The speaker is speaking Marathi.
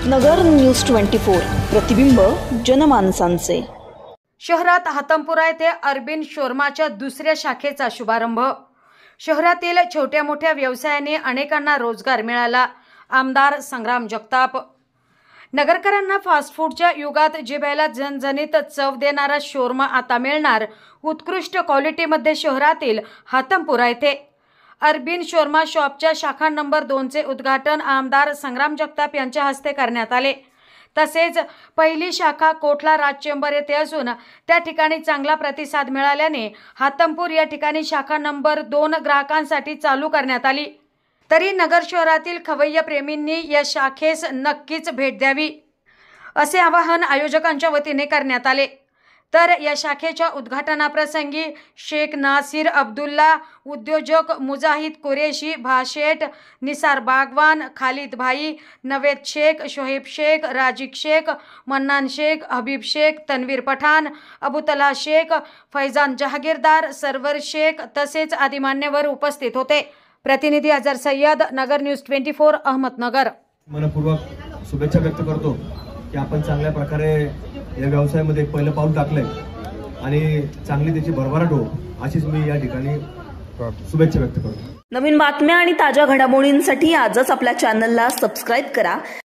नगर न्यूज 24 प्रतिबिंब जनमानसांचे। शहरात हातमपुरा येथे अरबिन शोर्माच्या दुसऱ्या शाखेचा शुभारंभ। शहरातील छोट्या मोठ्या व्यवसायाने अनेकांना रोजगार मिळाला। आमदार संग्राम जगताप। नगरकरांना फास्ट फूडच्या युगात जिभेला झणझणीत चव देणारा शोरमा आता मिळणार उत्कृष्ट क्वालिटीमध्ये शहरातील हातमपुरा येथे। अरबिन शोरमा शॉपच्या शाखा नंबर 2चे उद्घाटन आमदार संग्राम जगताप यांच्या हस्ते करण्यात आले। तसेच पहिली शाखा कोटला राजचेंबर येथे असून त्या ठिकाणी चांगला प्रतिसाद मिळाल्याने हातमपूर या ठिकाणी शाखा नंबर 2 ग्राहकांसाठी चालू करण्यात आली। तरी नगर शहरातील खवय्ये प्रेमींनी या शाखेस नक्कीच भेट द्यावी असे आवाहन आयोजकांच्या वतीने करण्यात आले। तर या शाखेच्या उद्घाटनाप्रसंगी शेख नासिर अब्दुल्ला, उद्योजक मुजाहिद कुरेशी, भाशेट, निसार बागवान, खालिद भाई, नवेद शेख, शोहेब शेख, राजिक शेख, मन्नान शेख, हबीब शेख, तनवीर पठाण, अबुतला शेख, फैजान जहागीरदार, सरवर शेख तसेच आदी मान्यवर उपस्थित होते। प्रतिनिधी अजहर सय्यद, नगर न्यूज 24 अहमदनगर। मनपूर्वक शुभेच्छा व्यक्त करतो की आपण चांगल्या प्रकारे या व्यवसायामध्ये पहिलं पाऊल टाकलंय आणि चांगली त्याची भरभराट हो अशीच मी या ठिकाणी शुभेच्छा व्यक्त करतो। नवीन बातम्या आणि ताज्या घडामोडींसाठी आजच आपल्या चॅनलला सबस्क्राइब करा।